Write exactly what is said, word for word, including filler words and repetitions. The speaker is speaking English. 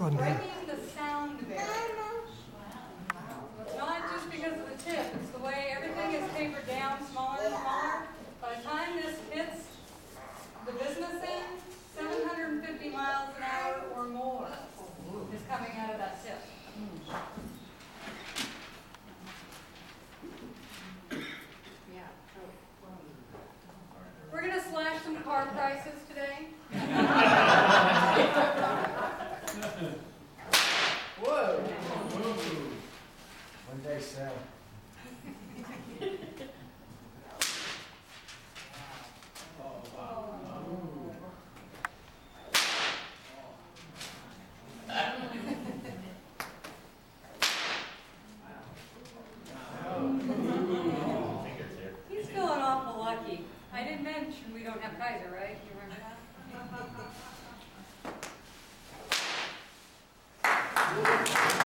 fun day. breaking the sound barrier. So it's not just because of the tip, it's the way everything is tapered down smaller and smaller. By the time this hits the business end, seven hundred fifty miles an hour or more is coming out of that tip. We're going to slash some car prices today. Whoa! One day sale. He's feeling awful lucky. I didn't mention we don't have Kaiser, right? You remember that?